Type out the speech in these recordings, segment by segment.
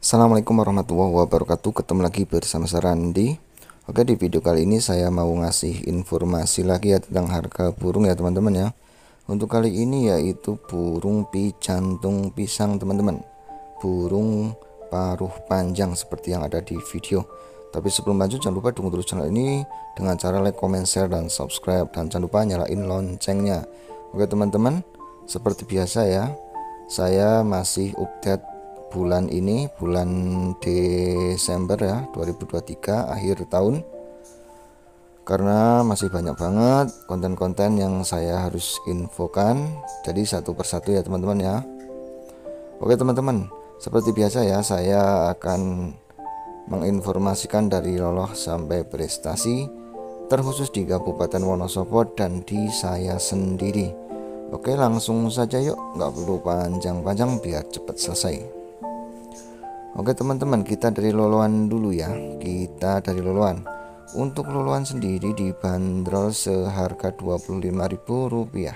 Assalamualaikum warahmatullahi wabarakatuh. Ketemu lagi bersama saya Randi. Oke, di video kali ini saya mau ngasih informasi lagi ya tentang harga burung ya teman-teman ya. Untuk kali ini yaitu burung picantung pisang teman-teman, burung paruh panjang seperti yang ada di video. Tapi sebelum lanjut jangan lupa dukung terus channel ini dengan cara like, comment, share, dan subscribe, dan jangan lupa nyalain loncengnya. Oke teman-teman, seperti biasa ya, saya masih update bulan ini, bulan Desember ya 2023 akhir tahun, karena masih banyak banget konten-konten yang saya harus infokan, jadi satu persatu ya teman-teman ya. Oke teman-teman, seperti biasa ya, saya akan menginformasikan dari loloh sampai prestasi, terkhusus di Kabupaten Wonosobo dan di saya sendiri. Oke, langsung saja yuk, nggak perlu panjang-panjang biar cepat selesai. Oke teman-teman, kita dari loloan dulu ya. Kita dari loloan. Untuk loloan sendiri dibanderol seharga Rp25.000.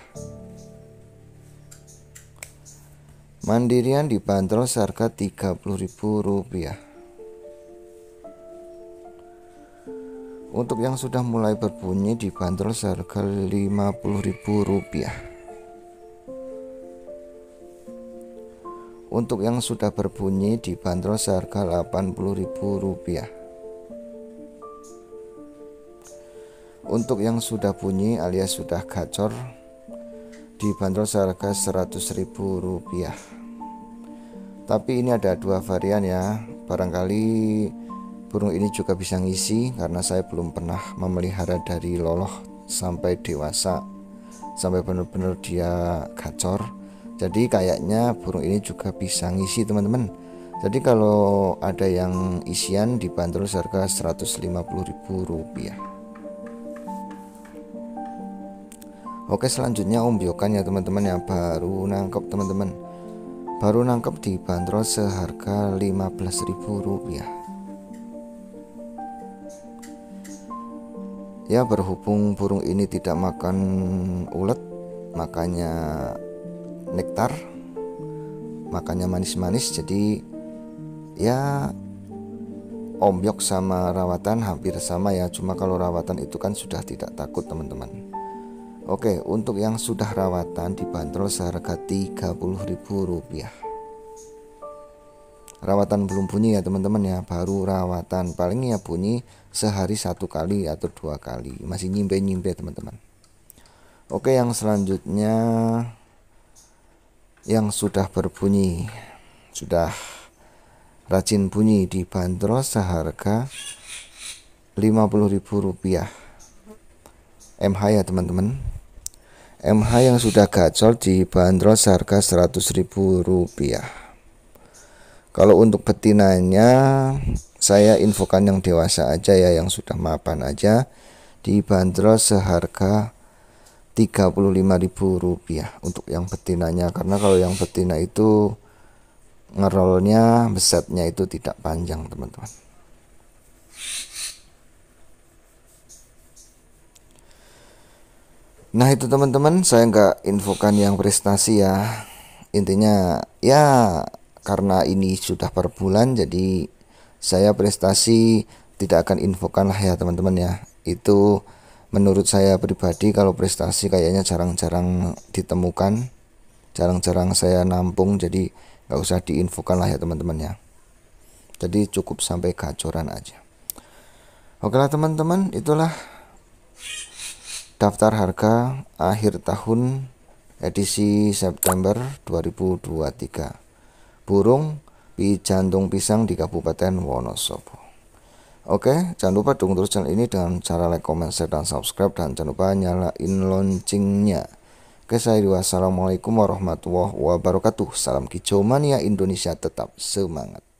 Mandirian dibanderol seharga Rp30.000. Untuk yang sudah mulai berbunyi dibanderol seharga Rp50.000. Untuk yang sudah berbunyi dibanderol seharga Rp80.000. Untuk yang sudah bunyi alias sudah gacor dibanderol seharga Rp100.000. Tapi ini ada dua varian ya. Barangkali burung ini juga bisa ngisi, karena saya belum pernah memelihara dari loloh sampai dewasa, sampai benar-benar dia gacor. Jadi kayaknya burung ini juga bisa ngisi teman-teman. Jadi kalau ada yang isian dibanderol seharga Rp150.000. Oke, selanjutnya ombyokan ya teman-teman ya, baru nangkep teman-teman. Baru nangkep dibanderol seharga Rp15.000. Ya, berhubung burung ini tidak makan ulet, makanya nektar, makannya manis-manis, jadi ya ombyok sama rawatan hampir sama ya, cuma kalau rawatan itu kan sudah tidak takut teman-teman. Oke, untuk yang sudah rawatan dibanderol seharga Rp30.000. Rawatan belum bunyi ya teman-teman ya, baru rawatan, paling ya bunyi sehari 1 kali atau 2 kali, masih nyimpe-nyimpe teman-teman. Oke, yang selanjutnya yang sudah berbunyi, sudah rajin bunyi dibanderol seharga Rp50.000. MH ya teman-teman. MH yang sudah gacor dibanderol seharga Rp100.000. Kalau untuk betinanya saya infokan yang dewasa aja ya, yang sudah mapan aja, dibanderol seharga Rp35.000 untuk yang betinanya, karena kalau yang betina itu ngerolnya, besetnya itu tidak panjang teman-teman. Nah itu teman-teman, saya nggak infokan yang prestasi ya, intinya ya karena ini sudah per bulan, jadi saya prestasi tidak akan infokan lah ya teman-teman ya. Itu menurut saya pribadi, kalau prestasi kayaknya jarang-jarang ditemukan, jarang-jarang saya nampung, jadi nggak usah diinfokan lah ya teman-teman ya. Jadi cukup sampai gacoran aja. Oke lah teman-teman, itulah daftar harga akhir tahun edisi September 2023 burung picantung pisang di Kabupaten Wonosobo. Oke, jangan lupa dukung terus channel ini dengan cara like, comment, share, dan subscribe, dan jangan lupa nyalain loncengnya. Oke, saya Wassalamualaikum warahmatullahi wabarakatuh. Salam kicau mania Indonesia, tetap semangat.